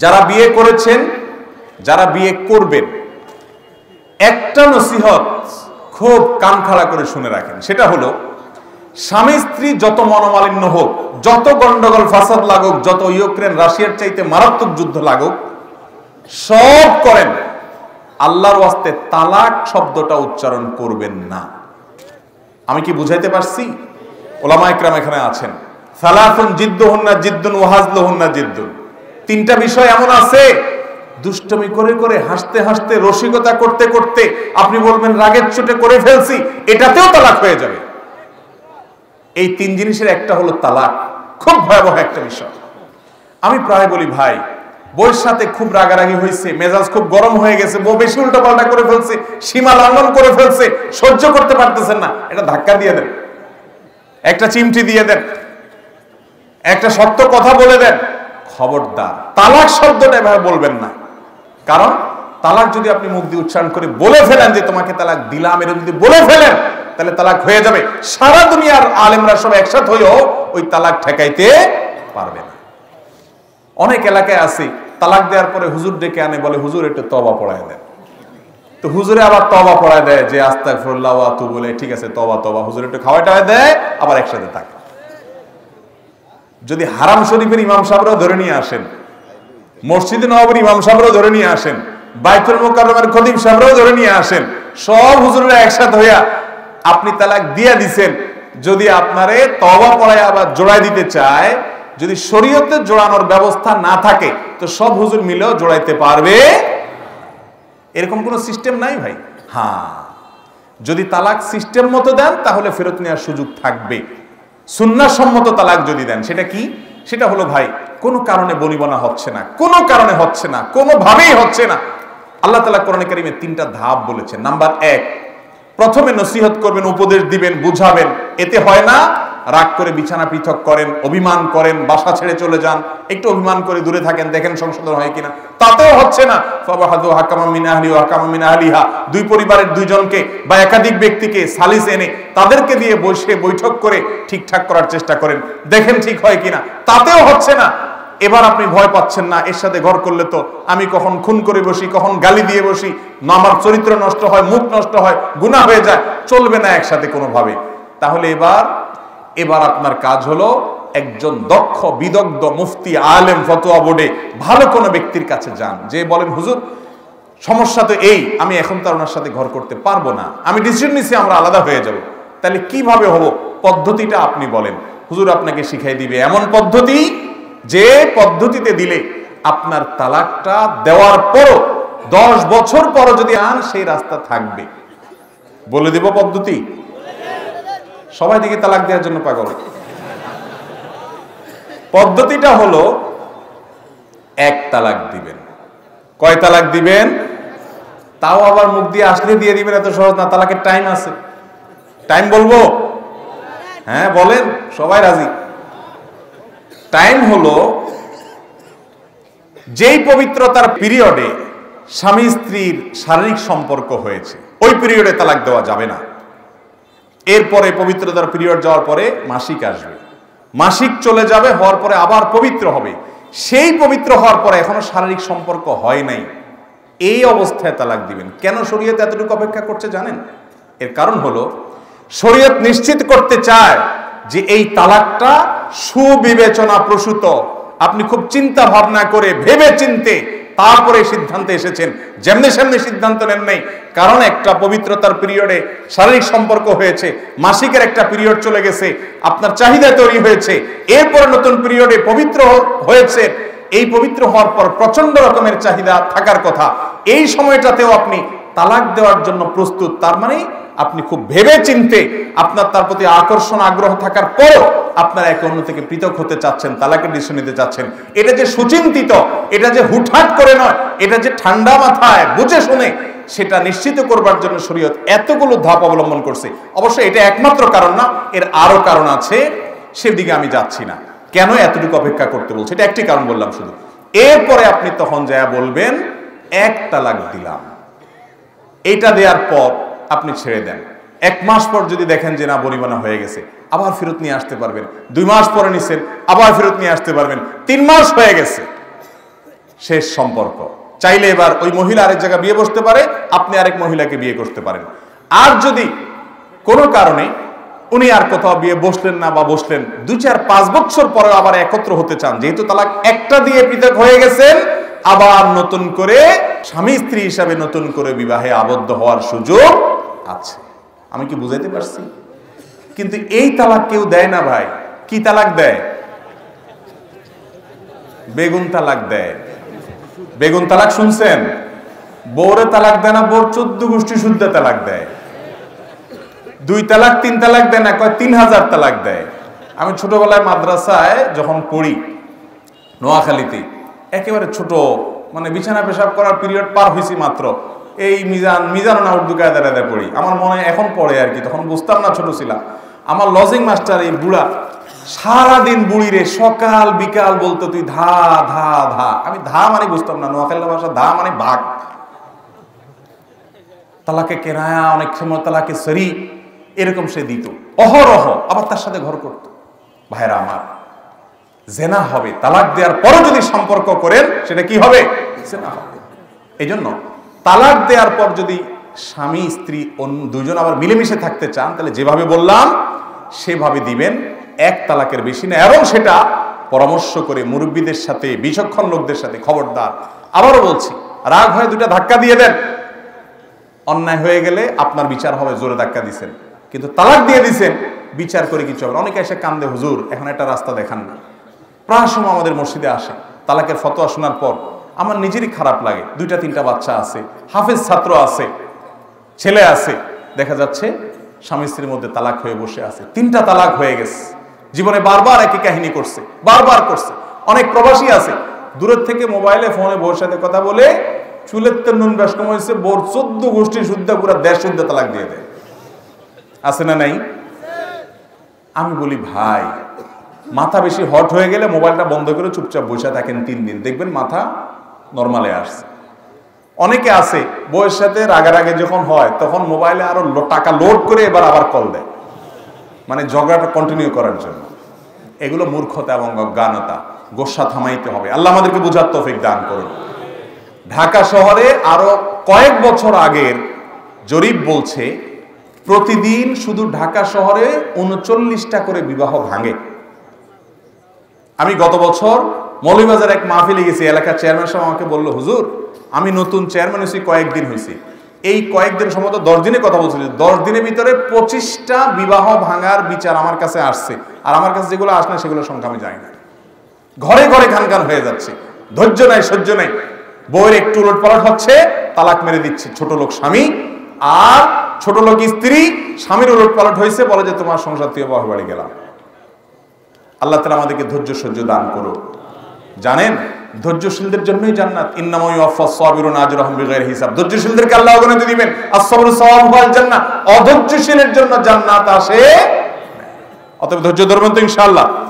যারা বিয়ে করেছেন, যারা বিয়ে করবেন, একটা নসিহত খুব কান খাড়া করে শুনে রাখেন। সেটা হলো, স্বামী স্ত্রী যত মনোমালিন্য হোক, যত গন্ডগোল ফাসাদ লাগুক, যত ইউক্রেন রাশিয়ার চাইতে মারাত্মক যুদ্ধ লাগুক, সব করেন, আল্লাহর ওয়াস্তে তালাক শব্দটা উচ্চারণ করবেন না। আমি কি বুঝাইতে পারছি? ওলামা ইকরাম এখানে আছেন। সালাসুন জিদ্দুহুন্না জিদ্দুন ওয়া হাজলুহুন্না জিদ্দুন। তিনটা বিষয় এমন আছে, দুষ্টমি করে করে, হাসতে হাসতে, রসিকতা করতে করতে আপনি বলবেন রাগের চোটে করে ফেলছি, এটাতেও তালাক হয়ে যাবে। এই তিন জিনিসের একটা হলো তালাক। খুব ভয়াবহ একটা বিষয়। আমি প্রায় বলি, ভাই বউয়ের সাথে খুব রাগারাগি হয়েছে, মেজাজ খুব গরম হয়ে গেছে, বউ বেশি উল্টাপাল্টা করে ফেলছে, সীমা লঙ্ঘন করে ফেলছে, সহ্য করতে পারতেছেন না, এটা ধাক্কা দিয়ে দেন, একটা চিমটি দিয়ে দেন, একটা শক্ত কথা বলে দেন। খবরদার তালাক শব্দটা এভাবে বলবেন না। কারণ তালাক যদি আপনি মুখ দিয়ে উচ্চারণ করে বলে ফেলেন যে তোমাকে তালাক দিলাম, এরকম যদি বলে ফেলেন, তাহলে তালাক হয়ে যাবে। সারা দুনিয়ার আলেমরা সব একসাথে হয়েও ওই তালাক ঠেকাইতে পারবে না। অনেক এলাকায় আছে, তালাক দেওয়ার পরে হুজুর ডেকে আনে, বলে হুজুর একটু তওবা পড়ায় দেন। তো হুজুরে আবার তওবা পড়ায় দেয়, যে আস্তাগফিরুল্লাহ ওয়া আতুবু ইলাইহি, ঠিক আছে তওবা তওবা, হুজুর একটু খাওয়াটা দেয়, আবার একসাথে থাকে। যদি হারাম শরীফের ইমাম সাহেবরাও ধরে নিয়ে আসেন, মসজিদে নববীর ইমাম সাহেবরাও ধরে নিয়ে আসেন, বাইতুল মুকাররমের খতিব সাহেবরাও ধরে নিয়ে আসেন, সব হুজুররা একসাথে হইয়া আপনি তালাক দিয়া দিছেন, যদি আপনারে তওবা পড়ায় আবার জোড়ায় দিতে চায়, যদি শরীয়তে জোড়ানোর ব্যবস্থা না থাকে, তো সব হুজুর মিলেও জোড়াইতে পারবে? এরকম কোনো সিস্টেম নাই ভাই। হ্যাঁ, যদি তালাক সিস্টেম মতো দেন, তাহলে ফেরত নেওয়ার সুযোগ থাকবে। সুন্নাহ সম্মত তালাক যদি দেন, সেটা কি? সেটা হলো, ভাই কোনো কারণে বনিবনা হচ্ছে না, কোনো কারণে হচ্ছে না, কোনোভাবেই হচ্ছে না। আল্লাহ তাআলা কোরআনে কারীমে তিনটা ধাপ বলেছেন। নাম্বার 1, প্রথমে নসিহত করবেন, উপদেশ দিবেন, বুঝাবেন। এতে হয় না, রাগ করে বিছানা পৃথক করেন, অভিমান করেন, বাসা ছেড়ে চলে যান, একটু অভিমান করে দূরে থাকেন, দেখেন সংশোধন হয় কিনা, তাতেও হচ্ছে না। ফাবাহাদু হাকামান মিন আহলি ওয়া হাকামান মিন আহলিহা, দুই পরিবারের দুইজনকে বা একাধিক ব্যক্তিকে সালিস এনে তাদেরকে দিয়ে বসে বৈঠক করে ঠিকঠাক করার চেষ্টা করেন, দেখেন ঠিক হয় কিনা, তাতেও হচ্ছে না। এবার আপনি ভয় পাচ্ছেন না, এর সাথে ঘর করলে তো আমি কখন খুন করে বসি, কখন গালি দিয়ে বসি, আমার চরিত্র নষ্ট হয়, মুখ নষ্ট হয়, গুনাহ হয়ে যায়, চলবে না একসাথে কোনোভাবে। তাহলে এবার আপনার কাজ হলো, একজন দক্ষ বিদগ্ধ মুফতি, আলেম, ফতোয়া বোর্ডে ভালো কোনো ব্যক্তির কাছে যান, যে বলেন হুজুর সমস্যা তো এই, আমি এখন তো ওনার সাথে ঘর করতে পারবো না, আমি ডিসিশন নিছি আমরা আলাদা হয়ে যাব। তাহলে কিভাবে হবো, পদ্ধতিটা আপনি বলেন, হুজুর আপনাকে শিখাই দিবে এমন পদ্ধতি, যে পদ্ধতিতে দিলে আপনার তালাকটা দেওয়ার পরও 10 বছর পরও যদি আন, সেই রাস্তা থাকবে। বলে দেব পদ্ধতি। সবাই দিকে তালাক দেওয়ার জন্য পাগল। পদ্ধতিটা হলো, 1 তালাক দিবেন। কয় তালাক দিবেন? তাও আবার মুখ দিয়ে আসলে দিয়ে দিবেন, এত সহজ না, তালাকের টাইম আছে। টাইম বলবো? হ্যাঁ বলেন, সবাই রাজি। টাইম হলো, যেই পবিত্রতার পিরিয়ডে স্বামী স্ত্রীর শারীরিক সম্পর্ক হয়েছে, ওই পিরিয়ডে তালাক দেওয়া যাবে না। এরপরে পবিত্রতার পিরিয়ড যাওয়ার পরে মাসিক আসবে, মাসিক চলে যাবে, হওয়ার পরে আবার পবিত্র হবে, সেই পবিত্র হওয়ার পরে এখনো শারীরিক সম্পর্ক হয় নাই, এই অবস্থায় তালাক দিবেন। কেন শরীয়ত এতটুকু অপেক্ষা করছে জানেন? এর কারণ হলো, শরীয়ত নিশ্চিত করতে চায় যে এই তালাকটা সুবিবেচনা প্রসূত, আপনি খুব চিন্তা ভাবনা করে ভেবে চিনতে তারপরে সিদ্ধান্তে এসেছেন, যেমনি সেমনি সিদ্ধান্ত নেন নাই। কারণ একটা পবিত্রতার পিরিয়ডে শারীরিক সম্পর্ক হয়েছে, মাসিকের একটা পিরিয়ড চলে গেছে, আপনার চাহিদা তৈরি হয়েছে, এরপরে নতুন পিরিয়ডে পবিত্র হয়েছে, এই পবিত্র হওয়ার পর প্রচন্ড রকমের চাহিদা থাকার কথা, এই সময়টাতেও আপনি তালাক দেওয়ার জন্য প্রস্তুত। তার মানে আপনি খুব ভেবে চিনতে, আপনার তার প্রতি আকর্ষণ আগ্রহ থাকার পরও আপনারা একে অন্য থেকে পৃথক হতে চাচ্ছেন, তালাকের ডিসিশন নিতে চাচ্ছেন। এটা যে সুচিন্তিত, এটা যে হুটহাট করে নয়, এটা যে ঠান্ডা মাথায় বুঝে শুনে, সেটা নিশ্চিত করবার জন্য শরীয়ত এতগুলো ধাপ অবলম্বন করছে। অবশ্য এটা একমাত্র কারণ না, এর আরো কারণ আছে, সেদিকে আমি যাচ্ছি না। কেন এতটুকু অপেক্ষা করতে বলছে, এটা একটি কারণ বললাম শুধু। এরপরে আপনি তখন যা বলবেন 1 তালাক দিলাম, এইটা দেওয়ার পর আপনি ছেড়ে দেন। 1 মাস পর যদি দেখেন যে না, বনিবনা হয়ে গেছে, আবার ফেরত নিয়ে আসতে পারবেন। 2 মাস পরে নিছেন, আবার ফেরত নিয়ে আসতে পারবেন। 3 মাস হয়ে গেছে, শেষ সম্পর্ক। চাইলে এবার ওই মহিলা আরেক জায়গায় বিয়ে বসতে পারে, আপনি আরেক মহিলাকে বিয়ে করতে পারেন। আর যদি কোনো কারণে উনি আর কোথাও বিয়ে বসলেন না বা বসলেন 2-4-5 বছর পরে আবার একত্র হতে চান, যেহেতু তালাক একটা দিয়ে পৃথক হয়ে গেছেন, আবার নতুন করে স্বামী স্ত্রী হিসাবে নতুন করে বিবাহে আবদ্ধ হওয়ার সুযোগ আছে। আমি কি বুঝাইতে পারছি? কিন্তু এই তালাক কেউ দেয় না ভাই। কি তালাক দেয়? বেগুন তালাক দেয়। বেগুন তালাক শুনছেন? বউরে তালাক দেয় না, বউর 14 গোষ্ঠী শুদ্ধ তালাক দেয়। 2 তালাক 3 তালাক দেয় না, কয় 3000 তালাক দেয়। আমি ছোটবেলায় মাদ্রাসায় যখন পড়ি নোয়াখালীতে, একেবারে ছোট, মানে বিছানা পেশাব করার পিরিয়ড পার হয়েছি মাত্র, এই মিজান না উর্দু কায়দায় পড়ি। আমার মনে এখন পড়ে আর কি, তখন বুঝতাম না, ছোট ছিলাম। আমার লজিং মাস্টার এই বুড়া সারাদিন বুড়িরে সকাল বিকাল বলতো তুই ধা ধা ধা। আমি ধা মানে বুঝতাম না, নোয়াখালী ভাষা ধা মানে ভাগ। তালাকে কেনায়া, অনেক সময় তালাকে সরি, এরকম সে দিত অহরহ, আবার তার সাথে ঘর করত। ভাইরা আমার, জেনা হবে। তালাক দেওয়ার পরও যদি সম্পর্ক করেন সেটা কি হবে? জেনা হবে। এই জন্য তালাক দেওয়ার পর যদি স্বামী স্ত্রী দুজন আবার মিলেমিশে থাকতে চান, তাহলে যেভাবে বললাম সেভাবে দিবেন, 1 তালাকের বেশি না। এবং সেটা পরামর্শ করে মুরব্বীদের সাথে, বিচক্ষণ লোকদের সাথে। খবরদার, আবারও বলছি, রাগ হয়ে 2টা ধাক্কা দিয়ে দেন। অন্যায় হয়ে গেলে আপনার বিচার হবে, জোরে ধাক্কা দিচ্ছেন। কিন্তু তালাক দিয়ে দিচ্ছেন, বিচার করে কিছু হবে। অনেকে এসে কান্দে, হুজুর এখন একটা রাস্তা দেখান না। প্রায় সময় আমাদের মসজিদে আসে, তালাকের ফতোয়া শোনার পর আমার নিজেরই খারাপ লাগে। 2-3টা বাচ্চা আছে, হাফেজ ছাত্র আছে, ছেলে আছে, দেখা যাচ্ছে স্বামী স্ত্রীর মধ্যে তালাক হয়ে বসে আছে। 3টা তালাক হয়ে গেছে, জীবনে বারবার একই কাহিনী করছে, বারবার করছে। অনেক প্রবাসী আছে, দূরের থেকে মোবাইলে ফোনে বউর সাথে কথা বলে চুলের তো নুন বেশ কম হয়েছে, বোর 14 গোষ্ঠী শুদ্ধ পুরা 1.5 শুদ্ধ তালাক দিয়ে দেয়। আছে না নাই? আমি বলি ভাই, মাথা বেশি হট হয়ে গেলে মোবাইলটা বন্ধ করে চুপচাপ বসে থাকেন 3 দিন, দেখবেন মাথা নর্মালে আসছে। অনেকে আছে বউয়ের সাথে রাগারাগে যখন হয় তখন মোবাইলে আরো টাকা লোড করে এবার আবার কল দেয়, মানে ঝগড়াটা কন্টিনিউ করার জন্য। এগুলো মূর্খতা এবং অজ্ঞানতা। গোসা থামাইতে হবে। আল্লাহ আমাদেরকে বুঝার তৌফিক দান করুন। ঢাকা শহরে আরো কয়েক বছর আগের জরিপ বলছে প্রতিদিন শুধু ঢাকা শহরে 39টা করে বিবাহ ভাঙে। আমি গত বছর মৌলভীবাজার এক মাহফিলে গেছি, এলাকার চেয়ারম্যান সাহেব আমাকে বলল, হুজুর আমি নতুন চেয়ারম্যান হয়েছি কয়েকদিন হয়েছি, এই কয়েকদিন সম্ভবত 10 দিনের কথা বলছিল, 10 দিনের ভিতরে 25টা বিবাহ ভাঙার বিচার আমার কাছে আসছে। আর আমার কাছে যেগুলো আসলে সেগুলোর সংখ্যা আমি জানি না। ঘরে ঘরে খানখান হয়ে যাচ্ছে, ধৈর্য নাই, সহ্য নাই। বউয়ের একটু উলটপালট হচ্ছে, তালাক মেরে দিচ্ছে ছোট লোক স্বামী, আর ছোট লোক স্ত্রী স্বামীর উলটপালট হয়েছে, বলে যে তোমার সংসার থেকে বাপের বাড়ি গেলাম। আল্লাহ তাআলা আমাদেরকে ধৈর্য সহ্য দান করো। জানেন, ধৈর্যশীলদের জন্যই জান্নাত। ইন্নামা ইউওয়াফাস সাবিরুনা আজরাহুম বিগাইরি হিসাব। ধৈর্যশীলদেরকে আল্লাহ অগণিত দিবেন। আস-সাবরু সাওয়াবুল জান্নাহ। অধৈর্যশীলের জন্য জান্নাত আসে। অতএব ধৈর্য ধরবেন তো ইনশাআল্লাহ।